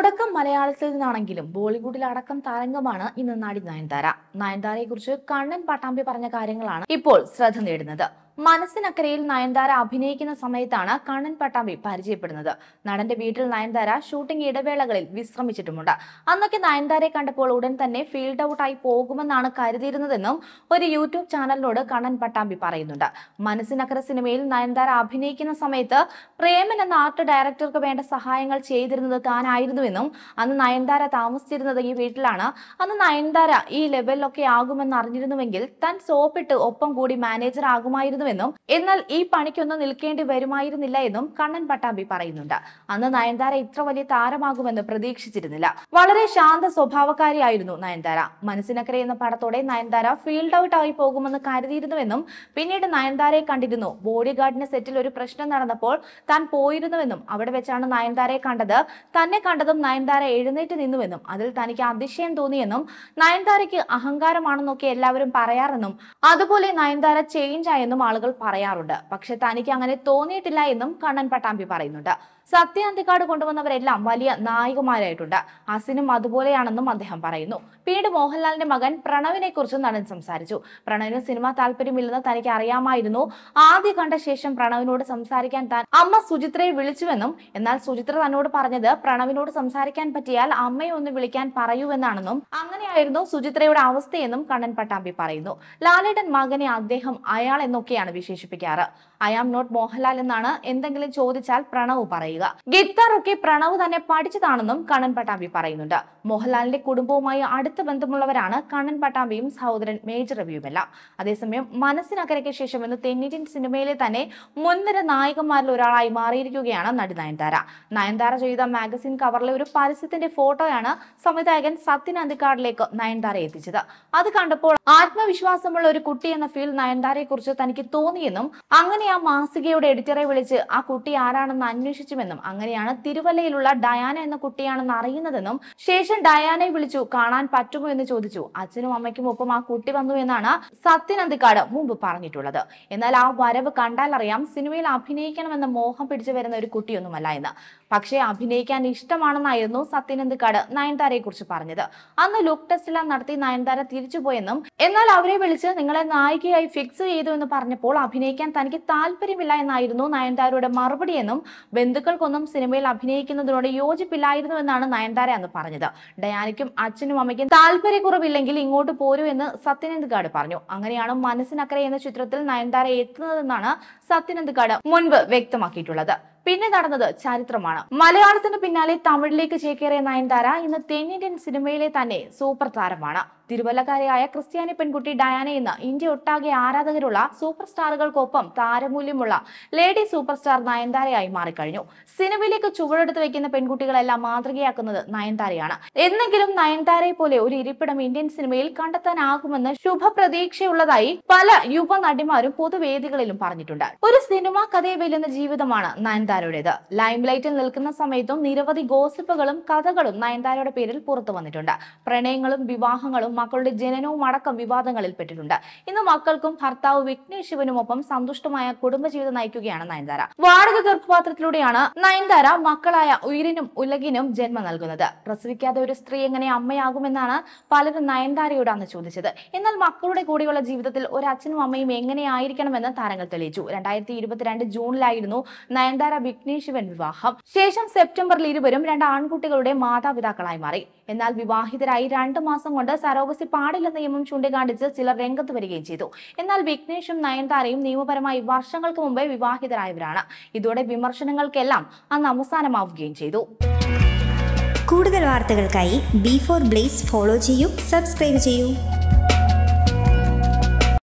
തുടക്കം മലയാളത്തിൽ നിന്നാണെങ്കിലും ബോളിവുഡിൽ അടക്കം തരംഗമാണ് ഇന്ന് നടി നയൻതാര. നയൻതാരയെക്കുറിച്ച് കണ്ണൻ പട്ടാമ്പി പറഞ്ഞ കാര്യങ്ങളാണ് ഇപ്പോൾ ശ്രദ്ധ നേടുന്നത്. മനസ്സിനക്കരയിൽ നയൻതാര അഭിനയിക്കുന്ന സമയത്താണ് കണ്ണൻ പട്ടാമ്പി പരിചയപ്പെടുന്നത്. നടന്റെ വീട്ടിൽ നയൻതാര ഷൂട്ടിംഗ് ഇടവേളകളിൽ വിശ്രമിച്ചിട്ടുമുണ്ട്. അന്നൊക്കെ നയൻതാരയെ കണ്ടപ്പോൾ ഉടൻ തന്നെ ഫീൽഡ് ഔട്ടായി പോകുമെന്നാണ് കരുതിയിരുന്നതെന്നും ഒരു യൂട്യൂബ് ചാനലിനോട് കണ്ണൻ പട്ടാമ്പി പറയുന്നുണ്ട്. മനസ്സിനക്കര സിനിമയിൽ നയൻതാര അഭിനയിക്കുന്ന സമയത്ത് പ്രേമൻ എന്ന ആർട്ട് ഡയറക്ടർക്ക് വേണ്ട സഹായങ്ങൾ ചെയ്തിരുന്നത് താനായിരുന്നുവെന്നും അന്ന് നയൻതാര താമസിച്ചിരുന്നത് ഈ വീട്ടിലാണ്. അന്ന് നയൻതാര ഈ ലെവലിലൊക്കെ ആകുമെന്ന് അറിഞ്ഞിരുന്നുവെങ്കിൽ താൻ സോപ്പിട്ട് ഒപ്പം കൂടി മാനേജർ ആകുമായിരുന്നു. എന്നാൽ ഈ പണിക്കൊന്നും നിൽക്കേണ്ടി വരുമായിരുന്നില്ല എന്നും കണ്ണൻ പട്ടാമ്പി പറയുന്നുണ്ട്. അന്ന് നയൻതാര ഇത്ര വലിയ താരമാകുമെന്ന് പ്രതീക്ഷിച്ചിരുന്നില്ല. വളരെ ശാന്ത സ്വഭാവക്കാരിയായിരുന്നു നയൻതാര. മനസ്സിനക്കര എന്ന പടത്തോടെ നയൻതാര ഫീൽഡ് ഔട്ട് ആയി പോകുമെന്ന് കരുതിയിരുന്നുവെന്നും പിന്നീട് നയൻതാരയെ കണ്ടിരുന്നു. ബോഡി ഗാർഡിന്റെ സെറ്റിൽ ഒരു പ്രശ്നം നടന്നപ്പോൾ താൻ പോയിരുന്നുവെന്നും അവിടെ വെച്ചാണ് നയൻതാരയെ കണ്ടത്. തന്നെ കണ്ടതും നയൻതാര എഴുന്നേറ്റ് നിന്നുവെന്നും അതിൽ തനിക്ക് അതിശയം തോന്നിയെന്നും നയൻതാരയ്ക്ക് അഹങ്കാരമാണെന്നൊക്കെ എല്ലാവരും പറയാറെന്നും അതുപോലെ നയൻതാര ചേഞ്ച് ആയെന്നും ആളുകൾ പറയാറുണ്ട്. പക്ഷെ തനിക്ക് അങ്ങനെ തോന്നിയിട്ടില്ല എന്നും കണ്ണൻ പട്ടാമ്പി പറയുന്നുണ്ട്. സത്യ അന്തിക്കാട് കൊണ്ടുവന്നവരെല്ലാം വലിയ നായികമാരായിട്ടുണ്ട്. അസിനും അതുപോലെയാണെന്നും അദ്ദേഹം പറയുന്നു. പിന്നീട് മോഹൻലാലിന്റെ മകൻ പ്രണവിനെ കുറിച്ച് നടൻ സംസാരിച്ചു. പ്രണവിന് സിനിമ താല്പര്യമില്ലെന്ന് തനിക്ക് അറിയാമായിരുന്നു. ആദ്യ കണ്ട ശേഷം പ്രണവിനോട് സംസാരിക്കാൻ താൻ അമ്മ സുചിത്രയെ വിളിച്ചുവെന്നും എന്നാൽ സുചിത്ര തന്നോട് പറഞ്ഞത് പ്രണവിനോട് സംസാരിക്കാൻ പറ്റിയാൽ അമ്മയെ ഒന്ന് വിളിക്കാൻ പറയൂവെന്നാണെന്നും അങ്ങനെയായിരുന്നു സുചിത്രയുടെ അവസ്ഥയെന്നും കണ്ണൻ പട്ടാമ്പി പറയുന്നു. ലാലേട്ടൻ മകനെ അദ്ദേഹം അയാൾ എന്നൊക്കെയാണ് വിശേഷിപ്പിക്കാറ്. ഐ ആം നോട്ട് മോഹൻലാൽ എന്നാണ് എന്തെങ്കിലും ചോദിച്ചാൽ പ്രണവ് പറയുക. ഗിത്താർ ഒക്കെ പ്രണവ് തന്നെ പഠിച്ചതാണെന്നും കണ്ണൻ പട്ടാമ്പി പറയുന്നുണ്ട്. മോഹൻലാലിന്റെ കുടുംബവുമായി അടുത്ത ബന്ധമുള്ളവരാണ് കണ്ണൻ പട്ടാമ്പിയും സഹോദരൻ മേജർ രവിയുമെല്ലാം. അതേസമയം മനസ്സിനക്കരയ്ക്ക് ശേഷം ഇന്ന് തെന്നിന്ത്യൻ സിനിമയിലെ തന്നെ മുൻനിര നായികമാരിൽ ഒരാളായി മാറിയിരിക്കുകയാണ് നടി നയൻതാര. നയൻതാര ചെയ്ത മാഗസിൻ കവറിലെ ഒരു പരസ്യത്തിന്റെ ഫോട്ടോയാണ് സംവിധായകൻ സത്യൻ അന്തിക്കാടിലേക്ക് നയൻതാര എത്തിച്ചത്. അത് കണ്ടപ്പോൾ ആത്മവിശ്വാസമുള്ള ഒരു കുട്ടി എന്ന ഫീൽ നയൻതാരയെ കുറിച്ച് തനിക്ക് തോന്നിയെന്നും അങ്ങനെ ആ മാസികയുടെ എഡിറ്ററെ വിളിച്ച് ആ കുട്ടി ആരാണെന്ന് അന്വേഷിച്ചുവെന്നും അങ്ങനെയാണ് തിരുവല്ലയിലുള്ള ഡയാന എന്ന കുട്ടിയാണെന്ന് അറിയുന്നതെന്നും ശേഷം ഡയാനയെ വിളിച്ചു കാണാൻ പറ്റുമോ എന്ന് ചോദിച്ചു. അച്ഛനും അമ്മയ്ക്കും ഒപ്പം ആ കുട്ടി വന്നു എന്നാണ് സത്യൻ അന്തിക്കാട് മുമ്പ് പറഞ്ഞിട്ടുള്ളത്. എന്നാൽ ആ വരവ് കണ്ടാൽ അറിയാം സിനിമയിൽ അഭിനയിക്കണമെന്ന മോഹം പിടിച്ചു വരുന്ന ഒരു കുട്ടിയൊന്നുമല്ല എന്ന്. പക്ഷേ അഭിനയിക്കാൻ ഇഷ്ടമാണെന്നായിരുന്നു സത്യൻ അന്തിക്കാട് നയൻതാരയെ കുറിച്ച് പറഞ്ഞത്. അന്ന് ലുക്ക് ടെസ്റ്റ് എല്ലാം നടത്തി നയൻതാര തിരിച്ചുപോയെന്നും എന്നാൽ അവരെ വിളിച്ച് നിങ്ങളെ നായികയായി ഫിക്സ് ചെയ്തു എന്ന് പറഞ്ഞപ്പോൾ അഭിനയിക്കാൻ തനിക്ക് താല്പര്യമില്ല എന്നായിരുന്നു നയൻതാരയുടെ മറുപടി എന്നും ബന്ധുക്കൾക്കൊന്നും സിനിമയിൽ അഭിനയിക്കുന്നതിനോട് യോജിപ്പില്ലായിരുന്നു എന്നാണ് നയൻതാര അന്ന് പറഞ്ഞത്. ഡയാനയ്ക്കും അച്ഛനും അമ്മയ്ക്കും താല്പര്യക്കുറവില്ലെങ്കിൽ ഇങ്ങോട്ട് പോരൂ എന്ന് സത്യൻ അന്തിക്കാട് പറഞ്ഞു. അങ്ങനെയാണ് മനസ്സിനക്കര എന്ന ചിത്രത്തിൽ നയൻതാര എത്തുന്നതെന്നാണ് സത്യൻ അന്തിക്കാട് മുൻപ് വ്യക്തമാക്കിയിട്ടുള്ളത്. പിന്നെ നടന്നത് ചരിത്രമാണ്. മലയാളത്തിന് പിന്നാലെ തമിഴിലേക്ക് ചേക്കേറിയ നയൻതാര ഇന്ന് തെന്നിന്ത്യൻ സിനിമയിലെ തന്നെ സൂപ്പർ താരമാണ്. തിരുവല്ലക്കാരിയായ ക്രിസ്ത്യാനി പെൺകുട്ടി ഡയാന ഇന്ന് ഇന്ത്യ ഒട്ടാകെ ആരാധകരുള്ള സൂപ്പർ സ്റ്റാറുകൾക്കൊപ്പം താരമൂല്യമുള്ള ലേഡി സൂപ്പർ സ്റ്റാർ നയൻതാരയായി മാറിക്കഴിഞ്ഞു. സിനിമയിലേക്ക് ചുവടെടുത്ത് വെക്കുന്ന പെൺകുട്ടികളെല്ലാം മാതൃകയാക്കുന്നത് നയൻതാരയാണ്. എന്നെങ്കിലും നയൻതാരയെ പോലെ ഒരു ഇരിപ്പിടം ഇന്ത്യൻ സിനിമയിൽ കണ്ടെത്താനാകുമെന്ന് ശുഭപ്രതീക്ഷയുള്ളതായി പല യുവ നടിമാരും പൊതുവേദികളിലും പറഞ്ഞിട്ടുണ്ട്. ഒരു സിനിമാ കഥയെ വെല്ലുന്ന ജീവിതമാണ് നയൻതാരയുടേത്. ലൈംലൈറ്റിൽ നിൽക്കുന്ന സമയത്തും നിരവധി ഗോസിപ്പുകളും കഥകളും നയൻതാരയുടെ പേരിൽ പുറത്തു വന്നിട്ടുണ്ട്. പ്രണയങ്ങളും വിവാഹങ്ങളും മക്കളുടെ ജനനവും അടക്കം വിവാദങ്ങളിൽ പെട്ടിട്ടുണ്ട്. ഇന്ന് മക്കൾക്കും ഭർത്താവ് വിഘ്നേഷ് ശിവനുമൊപ്പം സന്തുഷ്ടമായ കുടുംബജീവിതം നയിക്കുകയാണ് നയൻതാര. വാടക ഗർഭപാത്രത്തിലൂടെയാണ് നയൻതാര മക്കളായ ഉയിരിനും ഉലകിനും ജന്മം നൽകുന്നത്. പ്രസവിക്കാതെ ഒരു സ്ത്രീ എങ്ങനെ അമ്മയാകുമെന്നാണ് പലരും നയൻതാരയോട് അന്ന് ചോദിച്ചത്. എന്നാൽ മക്കളുടെ കൂടെയുള്ള ജീവിതത്തിൽ ഒരു അച്ഛനും അമ്മയും എങ്ങനെയായിരിക്കണമെന്ന് താരങ്ങൾ തെളിയിച്ചു. 2022 ജൂണിലായിരുന്നു നയൻതാര വിഘ്നേഷ് ശിവൻ വിവാഹം. ശേഷം സെപ്റ്റംബറിൽ ഇരുവരും 2 ആൺകുട്ടികളുടെ മാതാപിതാക്കളായി മാറി. എന്നാൽ വിവാഹിതരായി 2 മാസം കൊണ്ട് സരോഗസി പാടില്ലെന്ന നിയമം ചൂണ്ടിക്കാണിച്ച് ചിലർ രംഗത്ത് വരികയും ചെയ്തു. എന്നാൽ വിഘ്നേഷും നയൻതാരയും നിയമപരമായി വർഷങ്ങൾക്ക് മുമ്പേ വിവാഹിതരായവരാണ്. ഇതോടെ വിമർശനങ്ങൾക്കെല്ലാം അന്ന് അവസാനമാവുകയും ചെയ്തു. കൂടുതൽ വാർത്തകൾക്കായി B4 Blaze ഫോളോ ചെയ്യൂ, സബ്സ്ക്രൈബ് ചെയ്യൂ.